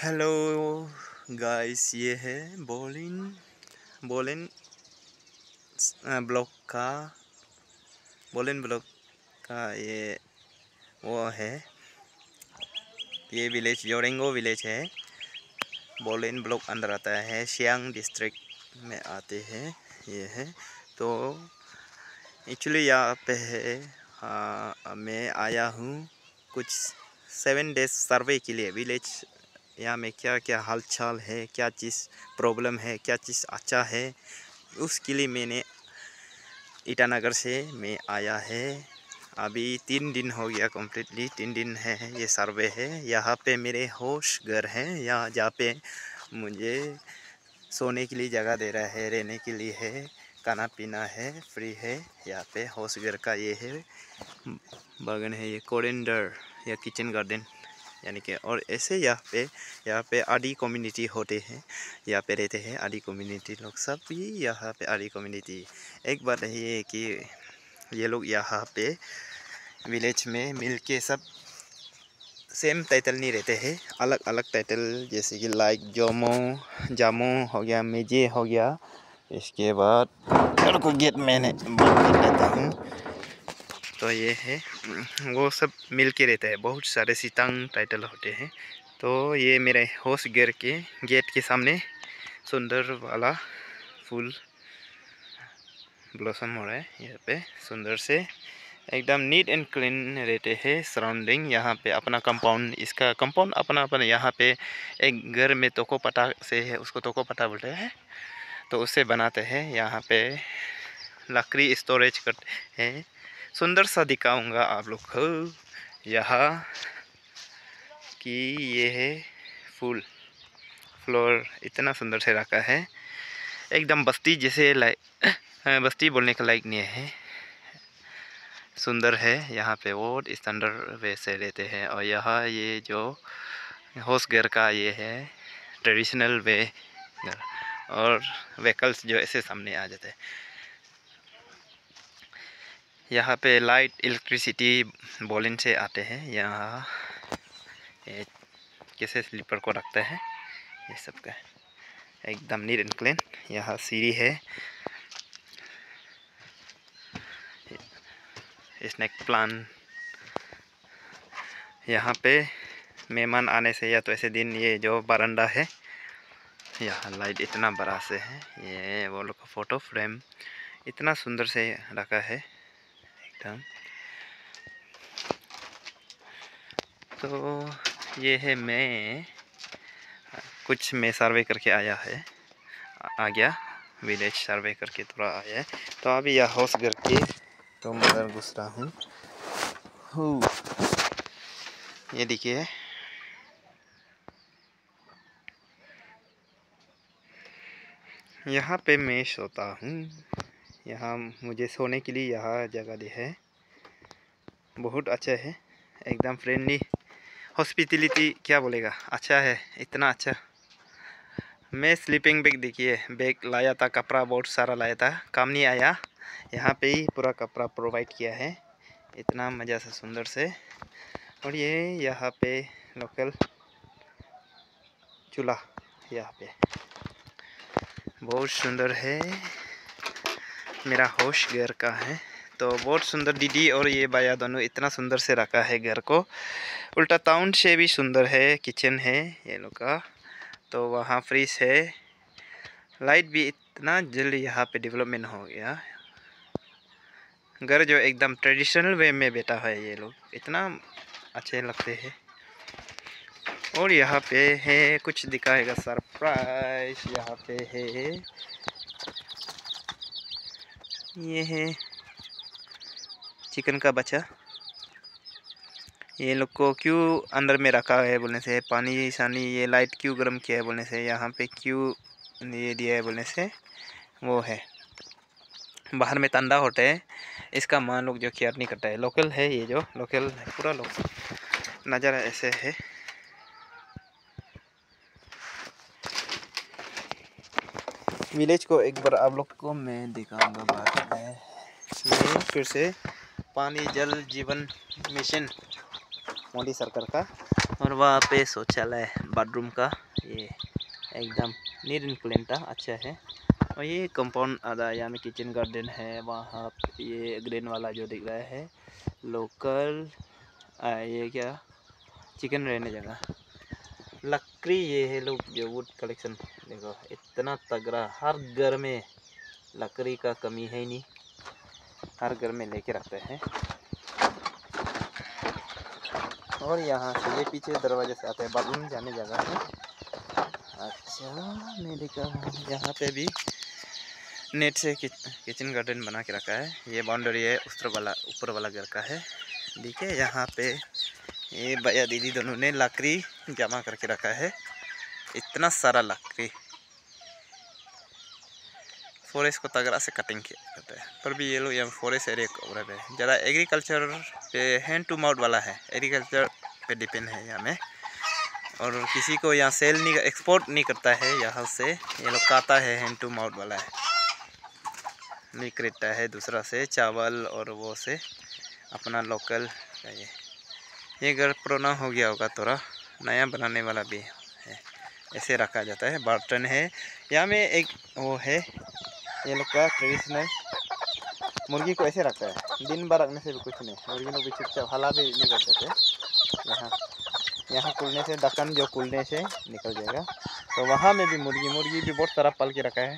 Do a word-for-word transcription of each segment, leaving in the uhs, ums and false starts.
Hello guys, ये है Bolin Bolin block का बोलिन ब्लॉक का ये वो है। ये विलेज जोरेंगो विलेज है। बोलिन ब्लॉक अंदर आता है, सियांग डिस्ट्रिक्ट में आते हैं। ये है तो एक्चुअली यहाँ पे है। हाँ, मैं आया हूँ कुछ सेवन डेज सर्वे के लिए। विलेज यहाँ में क्या क्या हालचाल है, क्या चीज़ प्रॉब्लम है, क्या चीज़ अच्छा है, उसके लिए मैंने ईटानगर से मैं आया है। अभी तीन दिन हो गया, कम्प्लीटली तीन दिन है ये सर्वे है। यहाँ पे मेरे होस्ट घर हैं, यहाँ जहाँ पे मुझे सोने के लिए जगह दे रहा है, रहने के लिए है, खाना पीना है, फ्री है। यहाँ पे होस्ट घर का ये है बागान है, ये कोरिएंडर या किचन गार्डन यानी कि। और ऐसे यहाँ पे यहाँ पे आदि कम्युनिटी होते हैं, यहाँ पे रहते हैं आदि कम्युनिटी लोग सब भी। यहाँ पे आदि कम्युनिटी एक बात है कि ये लोग यहाँ पे विलेज में मिलके सब सेम टाइटल नहीं रहते हैं, अलग अलग टाइटल, जैसे कि लाइक जोमो जामो हो गया, मेजे हो गया। इसके बाद घर को गेट मैंने बंद कर देता हूँ। तो ये है वो सब मिल के रहता है, बहुत सारे सितांग टाइटल होते हैं। तो ये मेरे होस्ट घर के गेट के सामने सुंदर वाला फूल ब्लॉसम हो रहा है। यहाँ पे सुंदर से एकदम नीट एंड क्लीन रहते हैं सराउंडिंग। यहाँ पे अपना कंपाउंड, इसका कंपाउंड अपना अपना। यहाँ पे एक घर में तोको पटा से है, उसको तोको पटा बोलते हैं, तो उससे बनाते हैं। यहाँ पे लकड़ी स्टोरेज करते हैं। सुंदर सा दिखाऊंगा आप लोग को यहाँ कि ये है फूल फ्लोर इतना सुंदर से रखा है, एकदम बस्ती जैसे लाइक बस्ती बोलने का लायक नहीं है, सुंदर है। यहाँ पे बहुत स्टैंडर्ड वे से रहते हैं। और यहाँ ये जो होस्ट घर का ये है ट्रेडिशनल वे घर, और व्हीकल्स जो ऐसे सामने आ जाते हैं। यहाँ पे लाइट इलेक्ट्रिसिटी बोलिन से आते हैं। यहाँ ये कैसे स्लीपर को रखते हैं, ये सब का एकदम नीट एंड क्लीन। यहाँ सीढ़ी है, स्नेक प्लांट। यहाँ पे मेहमान आने से या तो ऐसे दिन ये जो बरांडा है, यहाँ लाइट इतना बड़ा से है। ये वो लोग का फोटो फ्रेम इतना सुंदर से रखा है एकदम। तो ये है मैं कुछ मैं सर्वे करके आया है आ गया विलेज सर्वे करके थोड़ा आया है। तो अभी यह हाउस घर के तो मगर घुस रहा हूँ। ये देखिए, यहाँ पे मैं सोता हूँ। यहाँ मुझे सोने के लिए यहाँ जगह दी है, बहुत अच्छा है, एकदम फ्रेंडली हॉस्पिटलिटी क्या बोलेगा, अच्छा है, इतना अच्छा। मैं स्लीपिंग बैग देखिए, बैग लाया था, कपड़ा बहुत सारा लाया था, काम नहीं आया। यहाँ पे ही पूरा कपड़ा प्रोवाइड किया है इतना मज़ा से सुंदर से। और ये यहाँ पे लोकल चूल्हा यहाँ पे बहुत सुंदर है, मेरा होस्ट घर का है। तो बहुत सुंदर दीदी और ये भैया दोनों इतना सुंदर से रखा है घर को। उल्टा टाउन से भी सुंदर है, किचन है ये लोग का। तो वहाँ फ्रिज है, लाइट भी इतना जल्दी यहाँ पे डेवलपमेंट हो गया। घर जो एकदम ट्रेडिशनल वे में बैठा है, ये लोग इतना अच्छे लगते हैं। और यहाँ पे है कुछ दिखाएगा सरप्राइज। यहाँ पे है ये है चिकन का बच्चा। ये लोग को क्यों अंदर में रखा है बोलने से, पानी सानी ये लाइट क्यों गर्म किया है बोलने से, यहाँ पे क्यों ये दिया है बोलने से, वो है बाहर में तंदा होता है, इसका माँ लोग जो केयर नहीं करता है। लोकल है ये, जो लोकल है पूरा लोग नज़ारा ऐसे है। विलेज को एक बार आप लोग को मैं दिखाऊंगा बाद में। ये फिर से पानी जल जीवन मिशन मोदी सरकार का और वहाँ पे शौचालय बाथरूम का ये एकदम नीट एंड क्लीन था, अच्छा है। और ये कंपाउंड आधा यहाँ में किचन गार्डन है। वहाँ ये ग्रीन वाला जो दिख रहा है लोकल आ, ये क्या चिकन रहने जगह। लकड़ी ये है लोग जो वुड कलेक्शन देखो इतना तगड़ा, हर घर में लकड़ी का कमी है ही नहीं, हर घर में लेके रखते हैं। और यहाँ से ये पीछे दरवाजे से आते हैं, बाथरूम जाने जगह है। अच्छा मैं देखा हूँ यहाँ पे भी नेट से किचन गार्डन बना के रखा है। ये बाउंड्री है उस वाला ऊपर वाला घर का है। देखिए यहाँ पे ये भैया दीदी दोनों ने लकड़ी जमा करके रखा है, इतना सारा लकड़ी। फॉरेस्ट को तगड़ा से कटिंग करते हैं, पर भी ये लोग यहाँ फॉरेस्ट एरिया कवर पे ज़्यादा एग्रीकल्चर पे हैंड टू माउथ वाला है, एग्रीकल्चर पे डिपेंड है यहाँ में। और किसी को यहाँ सेल नहीं एक्सपोर्ट नहीं करता है यहाँ से, ये लोग खाता है, हैंड टू माउथ वाला है, नहीं खरीदता है दूसरा से चावल और वो से अपना लोकल चाहिए। ये घर पुराना हो गया होगा, थोड़ा नया बनाने वाला भी है, ऐसे रखा जाता है। बर्तन है यहाँ में, एक वो है ये लोग का ट्रेडिशनल। मुर्गी को ऐसे रखता है, दिन भर रखने से भी कुछ नहीं, मुर्गी लोग भी चुपचाप हला भी नहीं करते थे। यहाँ यहाँ खुलने से ढक्कन जो खुलने से निकल जाएगा, तो वहाँ में भी मुर्गी मुर्गी भी बहुत सारा पाल के रखा है।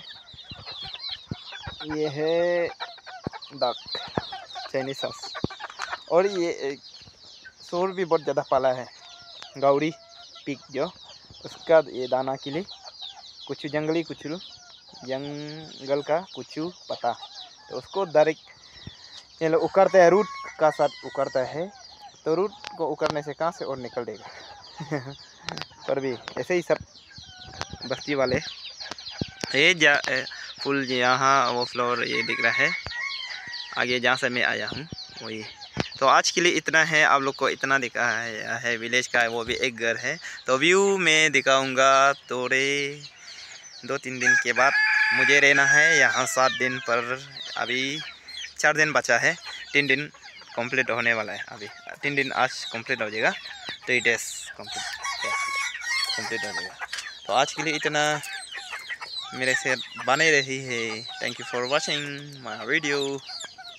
ये है डक चाइनीज सॉस, और ये सूर भी बहुत ज़्यादा पाला है, गौरी पिक जो उसका ये दाना के लिए कुछ जंगली कुछ जंगल का कुछ पता, तो उसको डायरेक्ट ये लोग उकरते हैं, रूट का साथ उकरता है, तो रूट को उकरने से कहाँ से और निकल देगा। पर भी ऐसे ही सब बस्ती वाले ये जा फुल यहाँ वो फ्लोर ये दिख रहा है आगे जहाँ से मैं आया हूँ वही। तो आज के लिए इतना है, आप लोग को इतना दिखा है, है विलेज का है, वो भी एक घर है। तो व्यू में दिखाऊंगा थोड़े दो तीन दिन के बाद। मुझे रहना है यहाँ सात दिन पर, अभी चार दिन बचा है, तीन दिन कंप्लीट होने वाला है। अभी तीन दिन आज कंप्लीट हो जाएगा, थ्री डेज कंप्लीट कंप्लीट हो जाएगा। तो आज के लिए इतना, मेरे से बने रही है। Thank you for watching my video.